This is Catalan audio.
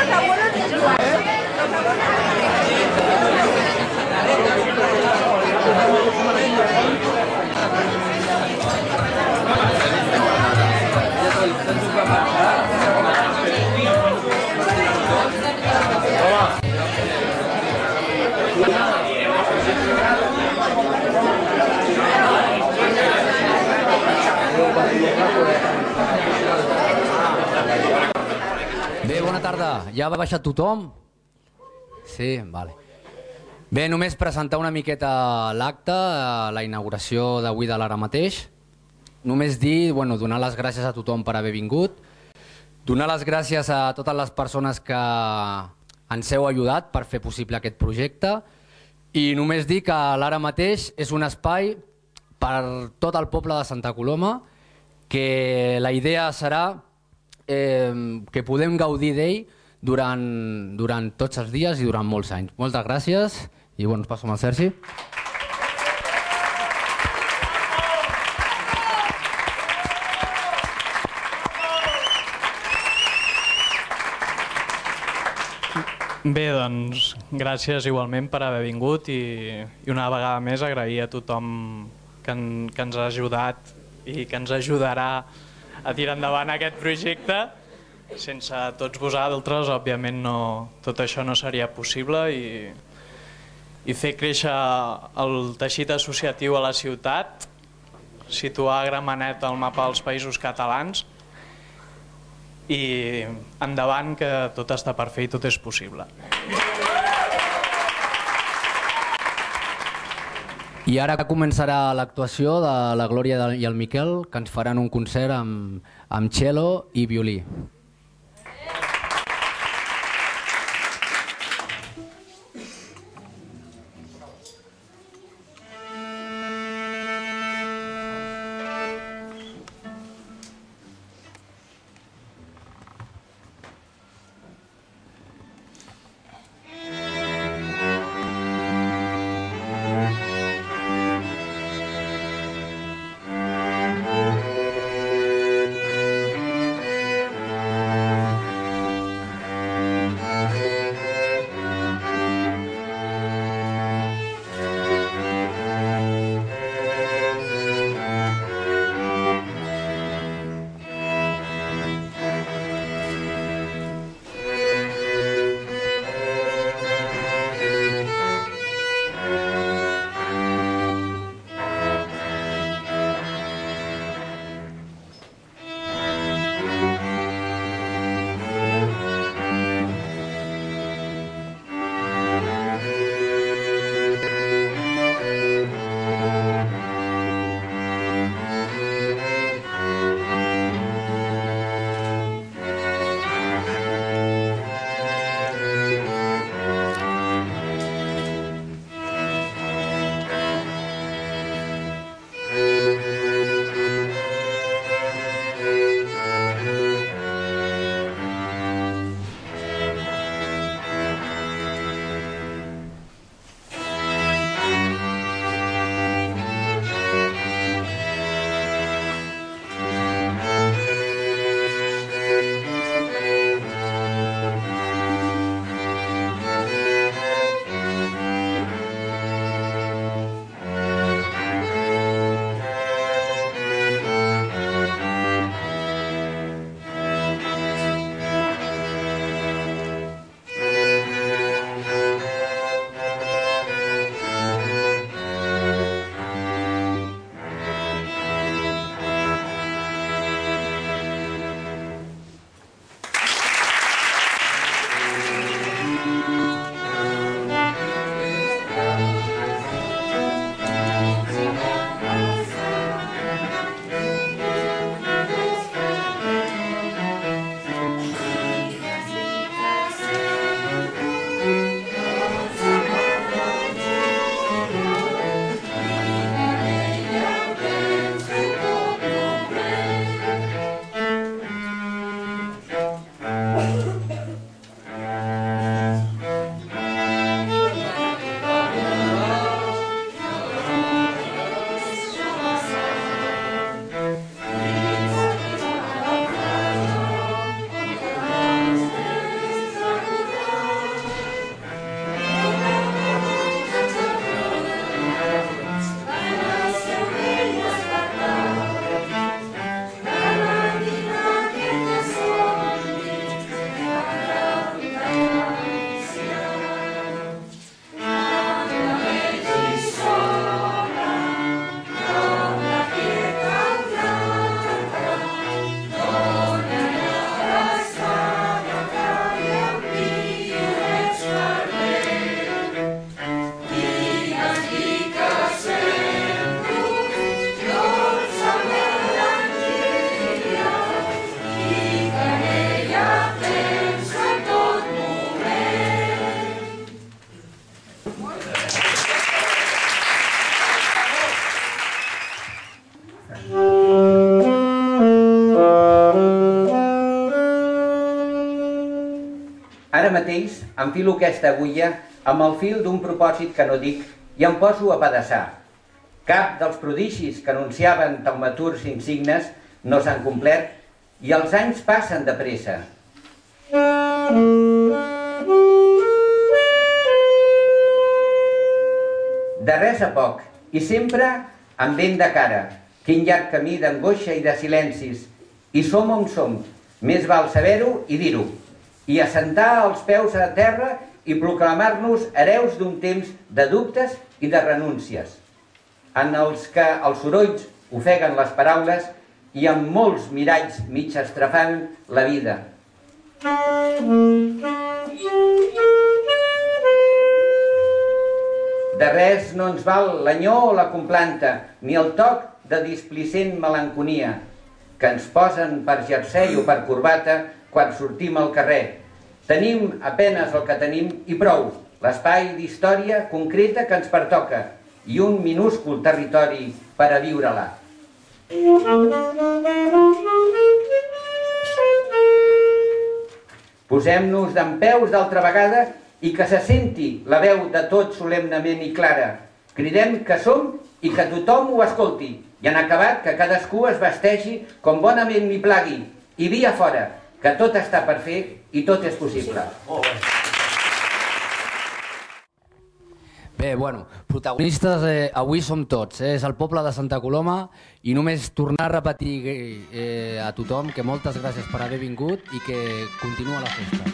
Bé, bona tarda. Ja va baixar tothom? Sí, vale. Bé, només presentar una miqueta l'acte, la inauguració d'avui de l'ara mateix. Només dir, donar les gràcies a tothom per haver vingut, donar les gràcies a totes les persones que ens heu ajudat per fer possible aquest projecte i només dir que l'ara mateix és un espai per tot el poble de Santa Coloma, que la idea serà que podem gaudir d'ell durant tots els dies i durant molts anys. Moltes gràcies i ens passo amb el Sergi. Bé, doncs gràcies igualment per haver vingut i una vegada més agrair a tothom que ens ha ajudat i que ens ajudarà a tirar endavant aquest projecte. Sense tots vosaltres, òbviament, tot això no seria possible i fer créixer el teixit associatiu a la ciutat, situar Gramenet al mapa dels Països Catalans i endavant, que tot està per fer i tot és possible. I ara començarà l'actuació de la Glòria i el Miquel, que ens faran un concert amb cello i violí. mateix enfilo aquesta agulla amb el fil d'un propòsit que no dic i em poso a pedaçar. Cap dels prodigis que anunciaven taumaturgs insignes no s'han complert i els anys passen de pressa. De res a poc, i sempre amb vent de cara, quin llarg camí d'angoixa i de silencis, i som on som, més val saber-ho i dir-ho, i assentar els peus a terra i proclamar-nos hereus d'un temps de dubtes i de renúncies, en els que els sorolls ofeguen les paraules i amb molts miralls mig estrafant la vida. De res no ens val l'enyor o la complanta, ni el toc de displicent melanconia, que ens posen per jersei o per corbata quan sortim al carrer. Tenim apenes el que tenim i prou, l'espai d'història concreta que ens pertoca i un minúscul territori per a viure-la. Posem-nos dempeus d'altra vegada i que se senti la veu de tot solemnement i clara. Cridem que som i que tothom ho escolti. I en acabat que cadascú es vesteixi com bonament li plagui. I via fora, que tot està per fer i tot és possible. Bé, bueno, protagonistes avui som tots, és el poble de Santa Coloma i només tornar a repetir a tothom que moltes gràcies per haver vingut i que continua la festa.